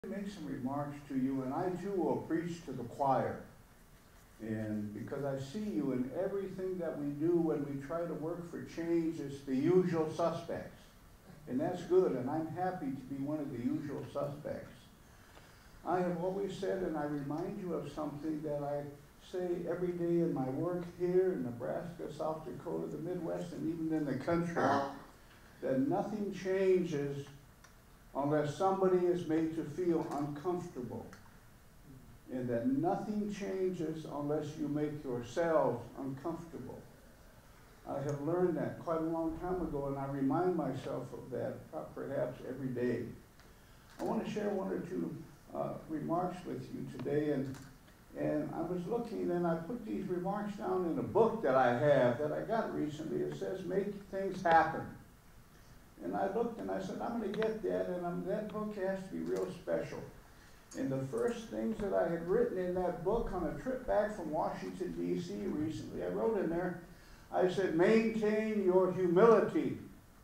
Make some remarks to you, and I too will preach to the choir. And because I see you in everything that we do when we try to work for change, it's the usual suspects. And that's good, and I'm happy to be one of the usual suspects. I have always said, and I remind you of something that I say every day in my work here in Nebraska, South Dakota, the Midwest, and even in the country, that nothing changes unless somebody is made to feel uncomfortable. And that nothing changes unless you make yourselves uncomfortable. I have learned that quite a long time ago, and I remind myself of that perhaps every day. I want to share one or two remarks with you today, and I was looking, and I put these remarks down in a book that I have that I got recently. It says, "Make Things Happen." And I looked and I said, I'm going to get that, and that book has to be real special. And the first things that I had written in that book on a trip back from Washington, D.C. recently, I wrote in there, I said, maintain your humility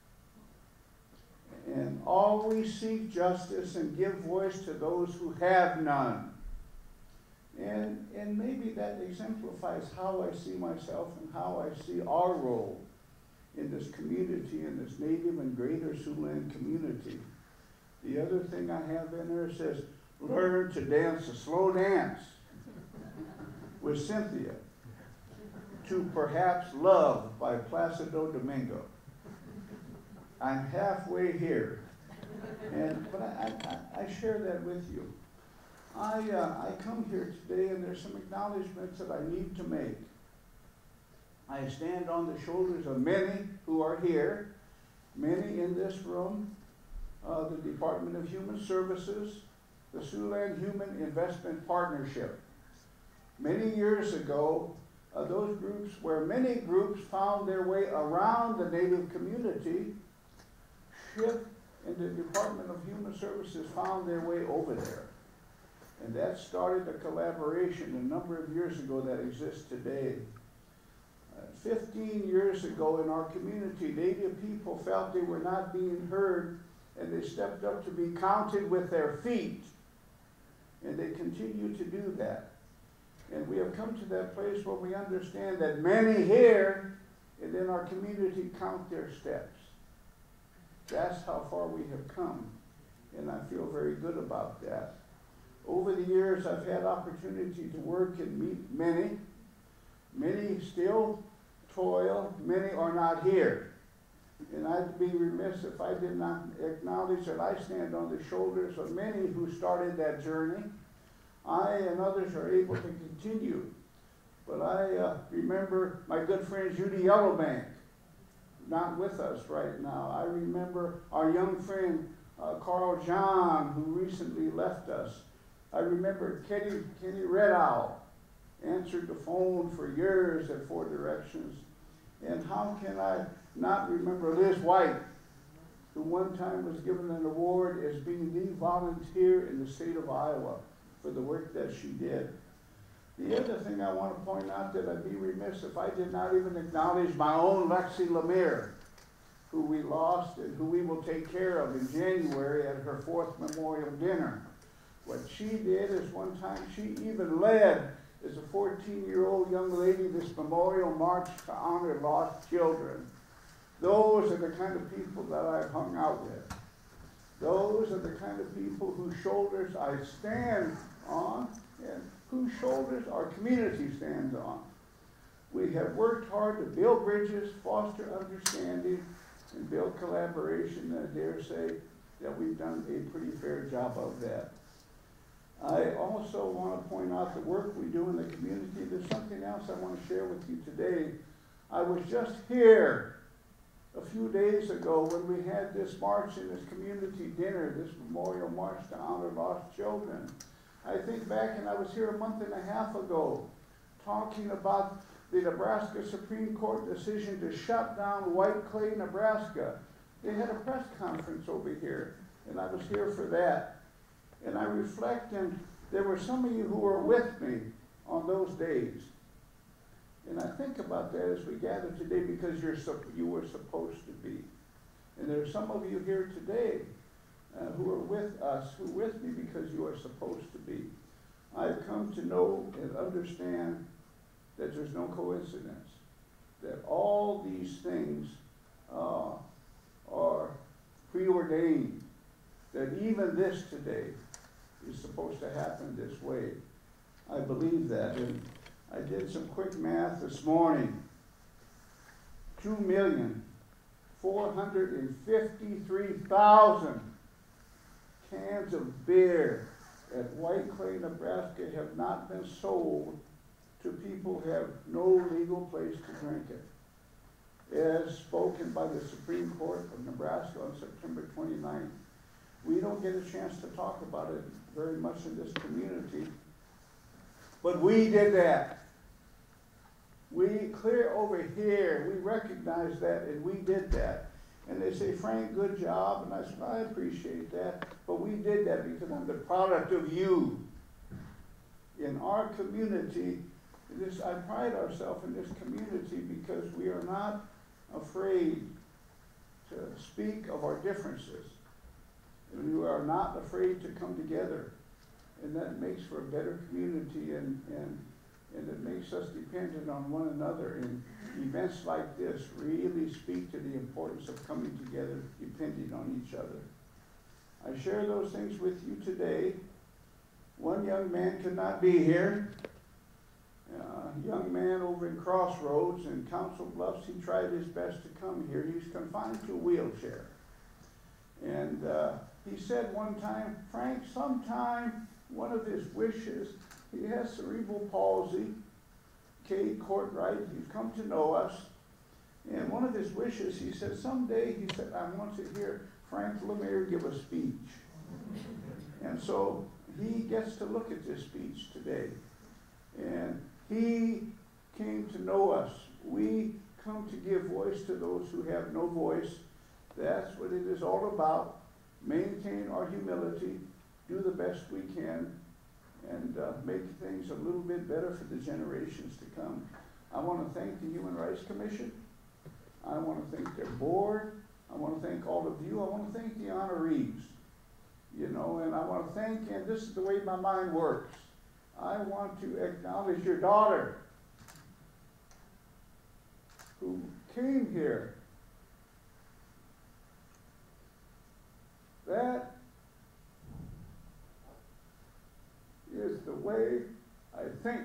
and always seek justice and give voice to those who have none. And maybe that exemplifies how I see myself and how I see our role in this community, in this Native and Greater Siouxland community. The other thing I have in there says, learn to dance a slow dance with Cynthia, to Perhaps Love by Placido Domingo. I'm halfway here, but I share that with you. I come here today, and there's some acknowledgments that I need to make. I stand on the shoulders of many who are here, many in this room, the Department of Human Services, the Siouxland Human Investment Partnership. Many years ago, those groups, where many groups found their way around the Native community, SHIP and the Department of Human Services found their way over there. And that started a collaboration a number of years ago that exists today. 15 years ago in our community, Native people felt they were not being heard, and they stepped up to be counted with their feet. And they continue to do that. And we have come to that place where we understand that many here and in our community count their steps. That's how far we have come, and I feel very good about that. Over the years, I've had opportunity to work and meet many. Many still toil, many are not here. And I'd be remiss if I did not acknowledge that I stand on the shoulders of many who started that journey. I and others are able to continue. But I remember my good friend Judy Yellowbank, not with us right now. I remember our young friend Carl John, who recently left us. I remember Kenny Red Owl, answered the phone for years at Four Directions. And how can I not remember Liz White, who one time was given an award as being the volunteer in the state of Iowa for the work that she did. The other thing I want to point out, that I'd be remiss if I did not even acknowledge my own Lexi Lemire, who we lost and who we will take care of in January at her 4th memorial dinner. What she did is one time she even led, as a 14-year-old young lady, this memorial march to honor lost children. Those are the kind of people that I've hung out with. Those are the kind of people whose shoulders I stand on and whose shoulders our community stands on. We have worked hard to build bridges, foster understanding, and build collaboration, and I dare say that we've done a pretty fair job of that. I also want to point out the work we do in the community. There's something else I want to share with you today. I was just here a few days ago when we had this march in this community dinner, this memorial march to honor lost children. I think back, and I was here a month and a half ago talking about the Nebraska Supreme Court decision to shut down White Clay, Nebraska. They had a press conference over here, and I was here for that. And I reflect, and there were some of you who were with me on those days. And I think about that as we gather today, because you were supposed to be. And there are some of you here today who are with us, who are with me because you are supposed to be. I've come to know and understand that there's no coincidence, that all these things are preordained, that even this today is supposed to happen this way. I believe that, and I did some quick math this morning. 2,453,000 cans of beer at White Clay, Nebraska have not been sold to people who have no legal place to drink it. As spoken by the Supreme Court of Nebraska on September 29th. We don't get a chance to talk about it very much in this community, but we did that. We clear over here, we recognize that, and we did that. And they say, Frank, good job, and I said, I appreciate that, but we did that because I'm the product of you. In our community, I pride ourselves in this community because we are not afraid to speak of our differences. And we are not afraid to come together. And that makes for a better community, and it makes us dependent on one another. And events like this really speak to the importance of coming together, depending on each other. I share those things with you today. One young man could not be here. A young man over in Crossroads in Council Bluffs, he tried his best to come here. He's confined to a wheelchair. And he said one time, Frank, sometime one of his wishes, he has cerebral palsy, Cade Courtright, he's come to know us. And one of his wishes, he said, someday, he said, I want to hear Frank Lemire give a speech. And so he gets to look at this speech today. And he came to know us. We come to give voice to those who have no voice. That's what it is all about. Maintain our humility, do the best we can, and make things a little bit better for the generations to come. I want to thank the Human Rights Commission. I want to thank their board. I want to thank all of you. I want to thank the honorees. You know, and I want to thank, and this is the way my mind works. I want to acknowledge your daughter who came here. That is the way I think.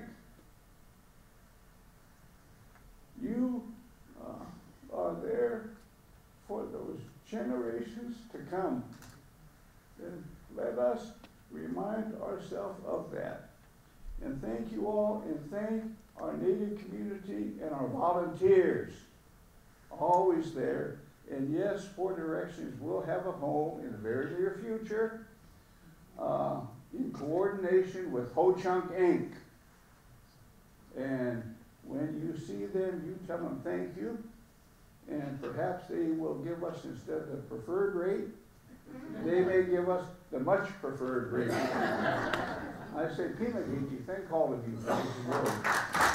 You are there for those generations to come. And let us remind ourselves of that. And thank you all, and thank our Native community and our volunteers. Always there. And yes, Four Directions will have a home in the very near future in coordination with Ho Chunk Inc. And when you see them, you tell them thank you. And perhaps they will give us, instead of the preferred rate, they may give us the much preferred rate. I say, Pima Gigi, thank all of you. Thank you.